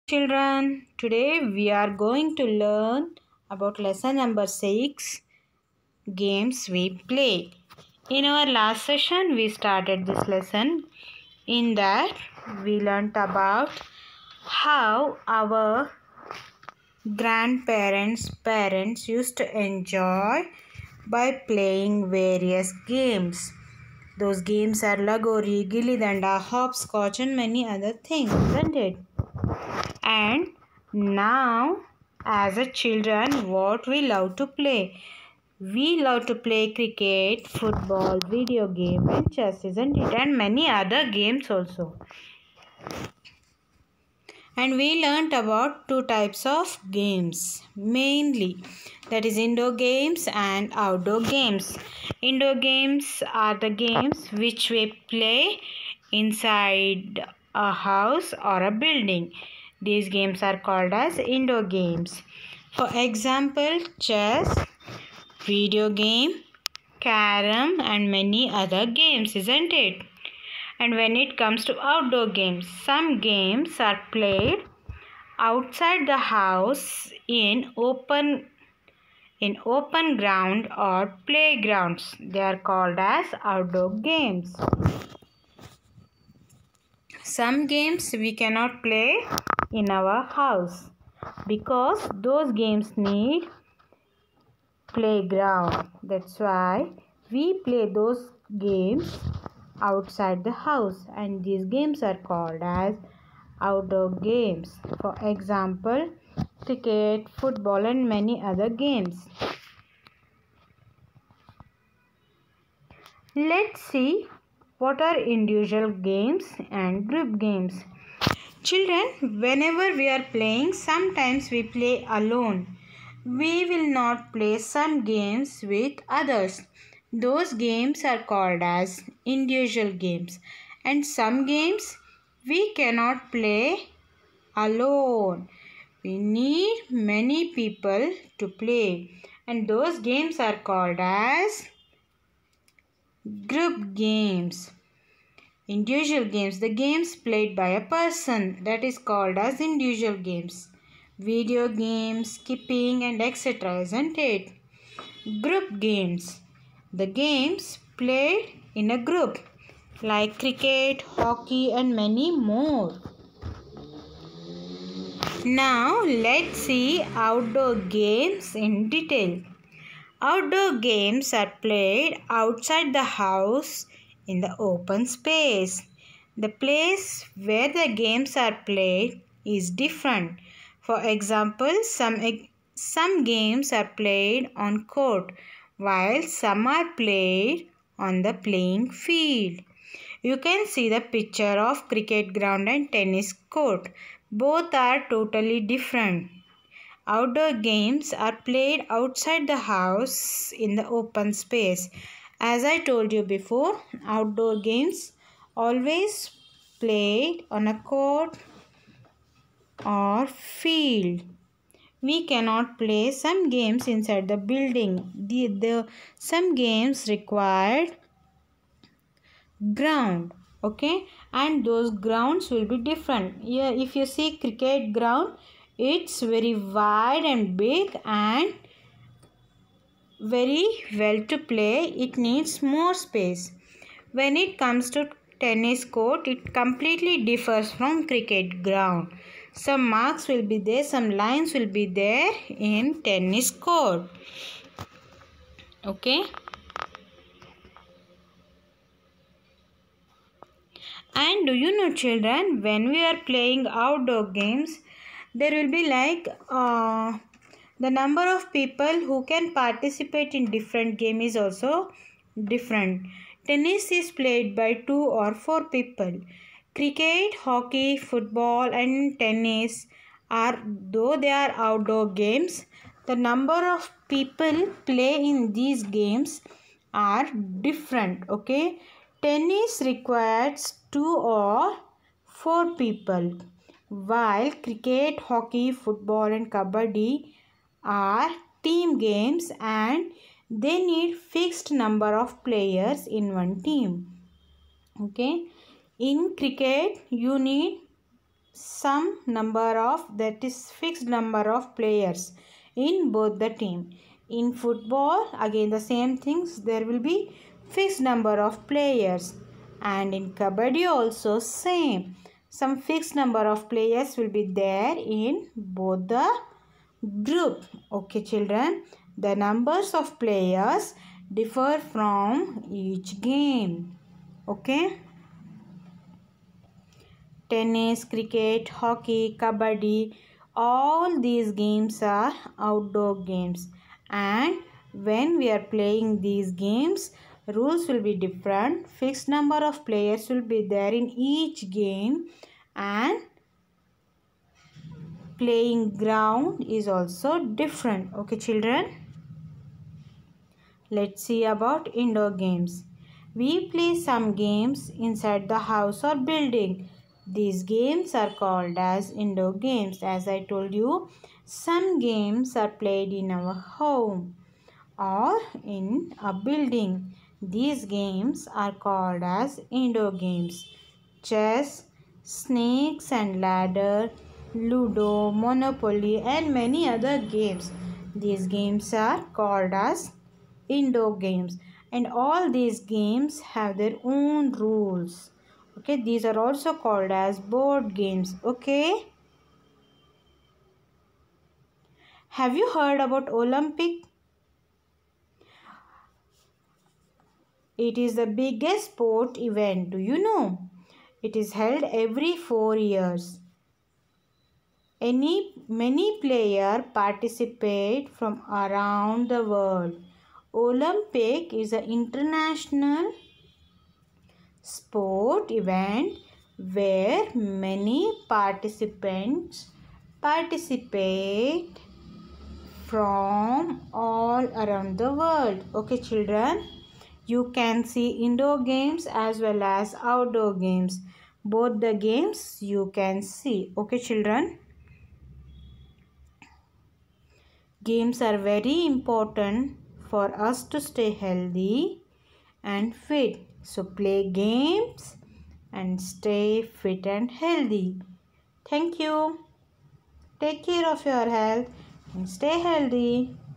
Children, today we are going to learn about lesson number 6, games we play. In our last session we started this lesson. In that we learnt about how our parents used to enjoy by playing various games. Those games are Lagori, Gilli Danda, hopscotch and many other things, isn't it? And now as a children, what we love to play? We love to play cricket, football, video game and chess, isn't it? And many other games also. And we learnt about two types of games mainly, that is indoor games and outdoor games. Indoor games are the games which we play inside a house or a building. These games are called as indoor games. For example, chess, video game, carom and many other games, isn't it? And when it comes to outdoor games, some games are played outside the house in open ground or playgrounds. They are called as outdoor games. Some games we cannot play in our house because those games need playground. That's why we play those games outside the house, and these games are called as outdoor games. For example, cricket, football and many other games. Let's see what are individual games and group games. Children, whenever we are playing, sometimes we play alone. We will not play some games with others. Those games are called as individual games. And some games we cannot play alone. We need many people to play. And those games are called as group games. Individual games, the games played by a person, that is called as individual games. Video games, skipping and etc., isn't it? Group games, the games played in a group like cricket, hockey and many more. Now let's see outdoor games in detail. Outdoor games are played outside the house in the open space. The place where the games are played is different. For example, some games are played on court while some are played on the playing field. You can see the picture of cricket ground and tennis court. Both are totally different. Outdoor games are played outside the house in the open space. As I told you before, outdoor games always played on a court or field. We cannot play some games inside the building. Some games required ground, okay, and those grounds will be different. Here if you see cricket ground, it's very wide and big and very well to play. It needs more space. When it comes to tennis court, it completely differs from cricket ground. Some marks will be there, some lines will be there in tennis court, okay. And do you know, children, when we are playing outdoor games, there will be like the number of people who can participate in different game is also different. Tennis is played by 2 or 4 people. Cricket, hockey, football and tennis though they are outdoor games, the number of people play in these games are different, okay. Tennis requires 2 or 4 people, while cricket, hockey, football and kabaddi are team games and they need fixed number of players in one team, okay. In cricket you need some number of, that is fixed number of players in both the team. In football, again the same things, there will be fixed number of players, and in kabaddi also same, some fixed number of players will be there in both the group. Okay children, the numbers of players differ from each game. Okay, tennis, cricket, hockey, kabaddi, all these games are outdoor games, and when we are playing these games, rules will be different. Fixed number of players will be there in each game, and playing ground is also different. Okay children, let's see about indoor games. We play some games inside the house or building. These games are called as indoor games. As I told you, some games are played in our home or in a building. These games are called as indoor games. Chess, snakes and ladder, Ludo, Monopoly and many other games. These games are called as indoor games, and all these games have their own rules. Okay, these are also called as board games. Okay, have you heard about Olympic? It is the biggest sport event. Do you know? It is held every 4 years. Many players participate from around the world. Olympic is an international sport event where many participants participate from all around the world. Okay children, you can see indoor games as well as outdoor games. Both the games you can see. Okay children, games are very important for us to stay healthy and fit. So play games and stay fit and healthy. Thank you. Take care of your health and stay healthy.